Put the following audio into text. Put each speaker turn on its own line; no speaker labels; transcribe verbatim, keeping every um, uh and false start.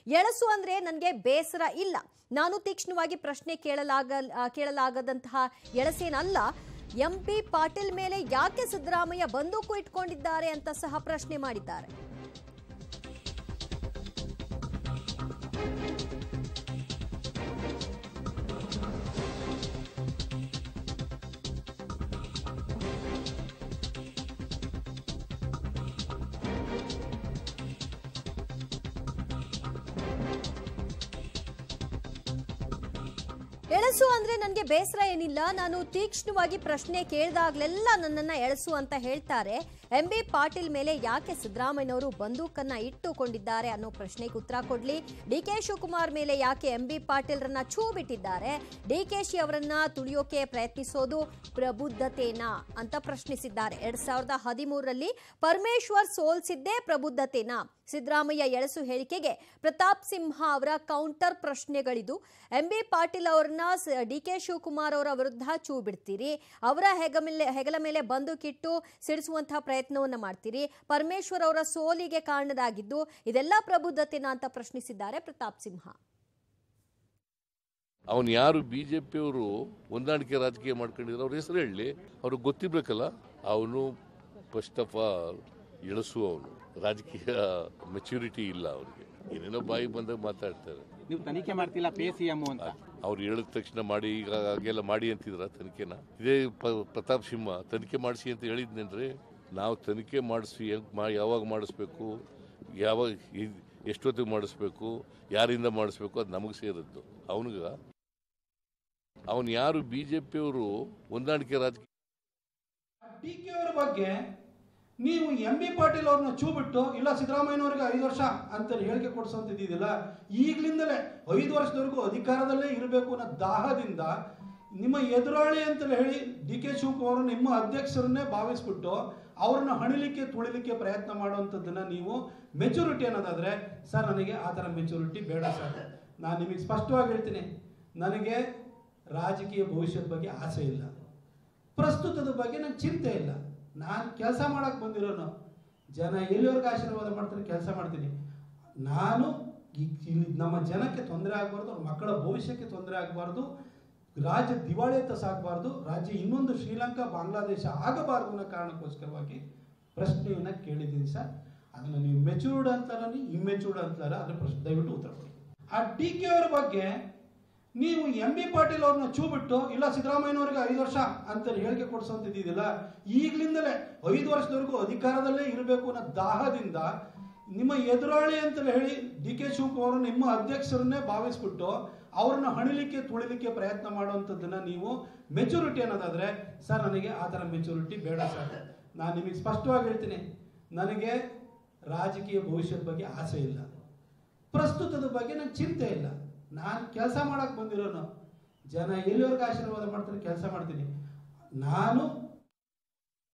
ಎಳಸು ಅಂದ್ರೆ ನನಗೆ ಬೇಸರ ಇಲ್ಲ, ನಾನು ತೀಕ್ಷ್ಣವಾಗಿ ಪ್ರಶ್ನೆ ಕೇಳಲಾಗ ಕೇಳಲಾಗದಂತಹ ಎಳಸೇನಲ್ಲ. ಎಂ ಬಿ ಪಾಟೀಲ್ ಮೇಲೆ ಯಾಕೆ ಸಿದ್ದರಾಮಯ್ಯ ಬಂದೂಕು ಇಟ್ಕೊಂಡಿದ್ದಾರೆ ಅಂತ ಸಹ ಪ್ರಶ್ನೆ ಮಾಡಿದ್ದಾರೆ. ಎಳಸು ಅಂದ್ರೆ ನನಗೆ ಬೇಸರ ಏನಿಲ್ಲ, ನಾನು ತೀಕ್ಷ್ಣವಾಗಿ ಪ್ರಶ್ನೆ ಕೇಳಿದಾಗಲೆಲ್ಲ ನನ್ನನ್ನ ಎಳಸು ಅಂತ ಹೇಳ್ತಾರೆ. ಎಂ ಬಿ ಪಾಟೀಲ್ ಮೇಲೆ ಯಾಕೆ ಸಿದ್ದರಾಮಯ್ಯನವರು ಬಂದೂಕನ್ನ ಇಟ್ಟುಕೊಂಡಿದ್ದಾರೆ ಅನ್ನೋ ಪ್ರಶ್ನೆಗೆ ಉತ್ತರ ಕೊಡ್ಲಿ. ಡಿ ಕೆ ಶಿವಕುಮಾರ್ ಮೇಲೆ ಯಾಕೆ ಎಂ ಬಿ ಪಾಟೀಲ್ರನ್ನ ಛೂ ಬಿಟ್ಟಿದ್ದಾರೆ, ಡಿ ಕೆ ಶಿ ಅವರನ್ನ ತುಳಿಯೋಕೆ ಪ್ರಯತ್ನಿಸೋದು ಪ್ರಬುದ್ಧತೆನಾ ಅಂತ ಪ್ರಶ್ನಿಸಿದ್ದಾರೆ. ಎರಡ್ ಸಾವಿರದ ಹದಿಮೂರರಲ್ಲಿ ಪರಮೇಶ್ವರ್ ಸೋಲ್ಸಿದ್ದೇ ಪ್ರಬುದ್ಧತೆನಾ? ಸಿದ್ದರಾಮಯ್ಯ ಎಳಸು ಹೇಳಿಕೆಗೆ ಪ್ರತಾಪ್ ಸಿಂಹ ಅವರ ಕೌಂಟರ್ ಪ್ರಶ್ನೆಗಳಿದು. ಎಂ ಬಿ ಪಾಟೀಲ್ ಅವರನ್ನ ಡಿ ಕೆ ಶಿವಕುಮಾರ್ ಅವರ ವಿರುದ್ಧ ಚೂ ಬಿಡ್ತೀರಿ, ಅವರ ಹೆಗ ಮೇಲೆ ಹೆಗಲ ಮೇಲೆ ಬಂದೂಕಿಟ್ಟು ಸಿಡಿಸುವಂತಹ ಪ್ರಯತ್ನವನ್ನ ಮಾಡ್ತೀರಿ, ಪರಮೇಶ್ವರ್ ಅವರ ಸೋಲಿಗೆ ಕಾರಣದಾಗಿದ್ದು ಇದೆಲ್ಲ ಪ್ರಬುದ್ಧತೆನಾ ಅಂತ ಪ್ರಶ್ನಿಸಿದ್ದಾರೆ ಪ್ರತಾಪ್ ಸಿಂಹ.
ಅವನು ಯಾರು ಬಿಜೆಪಿಯವರು ಹೊಂದಾಣಿಕೆ ರಾಜಕೀಯ ಮಾಡ್ಕೊಂಡಿದ್ರು ಅವ್ರ ಹೆಸರು ಹೇಳಿ, ಅವ್ರಿಗೆ ಗೊತ್ತಿರ್ಬೇಕಲ್ಲ. ಅವನು ಫಸ್ಟ್ ಆಫ್ ಆಲ್ ಎಳಸು, ಅವನು ರಾಜಕೀಯ ಮೆಚುರಿಟಿ ಇಲ್ಲ ಅವ್ರಿಗೆ, ಏನೇನೋ ಬಾಯಿ ಬಂದಾಗ ಮಾತಾಡ್ತಾರೆ.
ನೀವು ತನಿಖೆ ಮಾಡ್ತಿಲ್ಲ ಪಿ ಸಿ ಎಂ ಅಂತ
ಅವ್ರು ಹೇಳಿದ ತಕ್ಷಣ ಮಾಡಿ ಈಗ ಹಾಗೆಲ್ಲ ಮಾಡಿ ಅಂತಿದ್ರ ತನಿಖೆನ? ಇದೇ ಪ್ರತಾಪ್ ಸಿಂಹ ತನಿಖೆ ಮಾಡಿಸಿ ಅಂತ ಹೇಳಿದ್ನೇನ್ರಿ? ನಾವು ತನಿಖೆ ಮಾಡಿಸಿ ಯಾವಾಗ ಮಾಡಿಸ್ಬೇಕು, ಯಾವಾಗ ಎಷ್ಟೊತ್ತಿಗೆ ಮಾಡಿಸ್ಬೇಕು, ಯಾರಿಂದ ಮಾಡಿಸ್ಬೇಕು, ಅದು ನಮಗೆ ಸೇರಿದ್ದು. ಅವನಿಗ ಅವನು ಯಾರು ಬಿಜೆಪಿಯವರು ಹೊಂದಾಣಿಕೆ ರಾಜಕೀಯ
ಡಿ ಕೆ ಅವರ ಬಗ್ಗೆ ನೀವು ಎಂ ಬಿ ಪಾಟೀಲ್ ಅವ್ರನ್ನ ಚೂ ಬಿಟ್ಟು ಇಲ್ಲ ಸಿದ್ದರಾಮಯ್ಯನವ್ರಿಗೆ ಐದು ವರ್ಷ ಅಂತ ಹೇಳಿಕೆ ಕೊಡಿಸೋಂತಿದ್ದಿಲ್ಲ. ಈಗಲಿಂದಲೇ ಐದು ವರ್ಷದವರೆಗೂ ಅಧಿಕಾರದಲ್ಲೇ ಇರಬೇಕು ಅನ್ನೋ ದಾಹದಿಂದ ನಿಮ್ಮ ಎದುರಾಳಿ ಅಂತ ಹೇಳಿ ಡಿ ಕೆ ಶಿವಕುಮಾರ್ ನಿಮ್ಮ ಅಧ್ಯಕ್ಷರನ್ನೇ ಭಾವಿಸ್ಬಿಟ್ಟು ಅವ್ರನ್ನ ಹಣಿಲಿಕ್ಕೆ ತುಳಿಲಿಕ್ಕೆ ಪ್ರಯತ್ನ ಮಾಡುವಂಥದ್ದನ್ನ ನೀವು ಮೆಚುರಿಟಿ ಅನ್ನೋದಾದ್ರೆ ಸರ್, ನನಗೆ ಆ ಥರ ಮೆಚುರಿಟಿ ಬೇಡ ಸರ್. ನಾನು ನಿಮಗೆ ಸ್ಪಷ್ಟವಾಗಿ ಹೇಳ್ತೀನಿ, ನನಗೆ ರಾಜಕೀಯ ಭವಿಷ್ಯದ ಬಗ್ಗೆ ಆಸೆ ಇಲ್ಲ, ಪ್ರಸ್ತುತದ ಬಗ್ಗೆ ನಂಗೆ ಚಿಂತೆ ಇಲ್ಲ. ನಾನು ಕೆಲಸ ಮಾಡಕ್ಕೆ ಬಂದಿರೋನು, ಜನ ಎಲ್ಲಿವರೆಗೂ ಆಶೀರ್ವಾದ ಮಾಡ್ತಾರೆ ಕೆಲಸ ಮಾಡ್ತೀನಿ. ನಾನು ಇಲ್ಲಿ ನಮ್ಮ ಜನಕ್ಕೆ ತೊಂದರೆ ಆಗಬಾರ್ದು, ಅವ್ರ ಮಕ್ಕಳ ಭವಿಷ್ಯಕ್ಕೆ ತೊಂದರೆ ಆಗಬಾರ್ದು, ರಾಜ್ಯ ದಿವಾಳಿಯತ್ತ ಸಾಗಬಾರ್ದು, ರಾಜ್ಯ ಇನ್ನೊಂದು ಶ್ರೀಲಂಕಾ ಬಾಂಗ್ಲಾದೇಶ ಆಗಬಾರ್ದು ಅನ್ನೋ ಕಾರಣಕ್ಕೋಸ್ಕರವಾಗಿ ಪ್ರಶ್ನೆಯನ್ನು ಕೇಳಿದ್ದೀನಿ ಸರ್. ಅದನ್ನು ನೀವು ಮೆಚೂರ್ಡ್ ಅಂತಾರ ಇಮ್ಮೆಚೂರ್ಡ್ ಅಂತಾರ ಅದ್ರ ಪ್ರಶ್ನೆ ದಯವಿಟ್ಟು ಉತ್ತರ ಕೊಡಿ. ಆ ಡಿ ಕೆ ಅವರ ಬಗ್ಗೆ ನೀವು ಎಂ ಬಿ ಪಾಟೀಲ್ ಅವ್ರನ್ನ ಚೂ ಬಿಟ್ಟು ಇಲ್ಲ ಸಿದ್ದರಾಮಯ್ಯನವ್ರಿಗೆ ಐದು ವರ್ಷ ಅಂತ ಹೇಳಿಕೆ ಕೊಡಿಸೋಂತಿದ್ದಿಲ್ಲ. ಈಗಲಿಂದಲೇ ಐದು ವರ್ಷದವರೆಗೂ ಅಧಿಕಾರದಲ್ಲೇ ಇರಬೇಕು ಅನ್ನೋ ದಾಹದಿಂದ ನಿಮ್ಮ ಎದುರಾಳಿ ಅಂತ ಹೇಳಿ ಡಿ ಕೆ ಶಿವಕುಮಾರ್ ನಿಮ್ಮ ಅಧ್ಯಕ್ಷರನ್ನೇ ಭಾವಿಸ್ಬಿಟ್ಟು ಅವ್ರನ್ನ ಹಣಿಲಿಕ್ಕೆ ತುಳಿಲಿಕ್ಕೆ ಪ್ರಯತ್ನ ಮಾಡುವಂಥದ್ದನ್ನ ನೀವು ಮೆಚುರಿಟಿ ಅನ್ನೋದಾದ್ರೆ ಸರ್, ನನಗೆ ಆ ಥರ ಮೆಚುರಿಟಿ ಬೇಡ ಸರ್. ನಾನು ನಿಮಗೆ ಸ್ಪಷ್ಟವಾಗಿ ಹೇಳ್ತೀನಿ, ನನಗೆ ರಾಜಕೀಯ ಭವಿಷ್ಯದ ಬಗ್ಗೆ ಆಸೆ ಇಲ್ಲ, ಪ್ರಸ್ತುತದ ಬಗ್ಗೆ ನಂಗೆ ಚಿಂತೆ ಇಲ್ಲ. ನಾನು ಕೆಲಸ ಮಾಡಕ್ಕೆ ಬಂದಿರೋನು, ಜನ ಎಲ್ಲಿವರೆಗೂ ಆಶೀರ್ವಾದ ಮಾಡ್ತಾರೆ ಕೆಲಸ ಮಾಡ್ತೀನಿ. ನಾನು